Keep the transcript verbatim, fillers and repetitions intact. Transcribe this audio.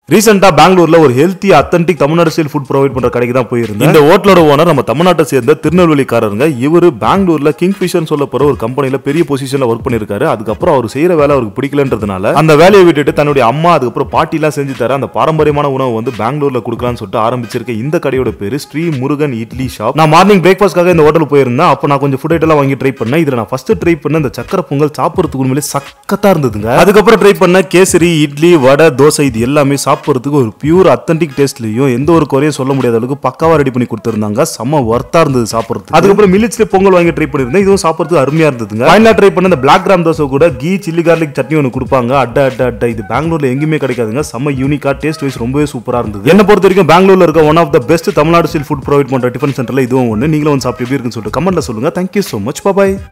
ரீசெண்டா பெங்களூர்ல ஒரு healthy authentic Tamil Nadu style food provide பண்ற கடைக்கு தான் போயிருந்தேன். இந்த ஹோட்டலோட ஓனர் நம்ம தமிழ்நாட்டை சேர்ந்த திருநெல்வேலிக்காரருங்க. இவரு பெங்களூர்ல கிங்ஃபிஷர்னு சொல்ல போற ஒரு கம்பெனில பெரிய பொசிஷன்ல ஒர்க் பண்ணிருக்காரு. அதுக்கப்புறம் அவர் செய்யற வேலை அவருக்கு பிடிக்கலன்றதுனால அந்த வேலையை விட்டுட்டு தன்னுடைய அம்மா அதுக்கப்புறம் பாட்டி எல்லாம் செஞ்சு தர அந்த பாரம்பரியமான உணவு வந்து பெங்களூர்ல கொடுக்கலாம்னு சொல்லிட்டு ஆரம்பிச்சிருக்க இந்த கடையோட பேரு ஸ்ரீ முருகன் இட்லி ஷாப். நான் மார்னிங் பிரேக்ஃபாஸ்ட்காக இந்த ஹோட்டல் போயிருந்தேன். அப்ப நான் கொஞ்சம் ஃபுட் ஐட்டம் வாங்கி ட்ரை பண்ணேன். இதுல நான் ஃபர்ஸ்ட் ட்ரை பண்ண இந்த சக்கரை பொங்கல் சாப்பிடுறதுக்கு உண்மையிலே சக்கத்தா இருந்ததுங்க. அதுக்கப்புறம் ட்ரை பண்ண கேசரி, இட்லி, வடை, தோசை இது எல்லாமே சாப்பிடுறதுக்கு ஒரு பியூர் அத்தன்டிக் டேஸ்ட்லயும் எந்த ஒரு குறையும் சொல்ல முடியாத அளவுக்கு பக்காவா ரெடி பண்ணி கொடுத்திருந்தாங்க. செம்ம வர்த்தா இருந்தது சாப்பிடுறது. அதுக்கப்புறம் மில்லட்ஸ்ல பொங்கல் வாங்கி ட்ரை பண்ணிருந்தேன். இதுவும் சாப்பிடுறதுக்கு அருமையா இருந்ததுங்க. ஃபைனலா ட்ரை பண்ண இந்த பிளாக் கிராம் தோசை கூட கீ சில்லி கார்லிக் சட்னி ஒன்று கொடுப்பாங்க. அட்ட அட்ட அட்ட இது பெங்களூர்ல எங்கேயுமே கிடைக்காதுங்க. செம்ம யூனிக்கா டேஸ்ட் வைஸ் ரொம்பவே சூப்பரா இருந்தது. என்ன பொறுத்த வரைக்கும் பெங்களூர்ல இருக்க one of the best Tamil Nadu style food provide பண்ற டிஃபன் சென்டர்ல இதுவும் ஒன்று. நீங்களும் வந்து சாப்பிட்டு எப்படி இருக்குன்னு சொல்லிட்டு கமெண்ட்ல சொல்லுங்க. Thank you so much. பாய்.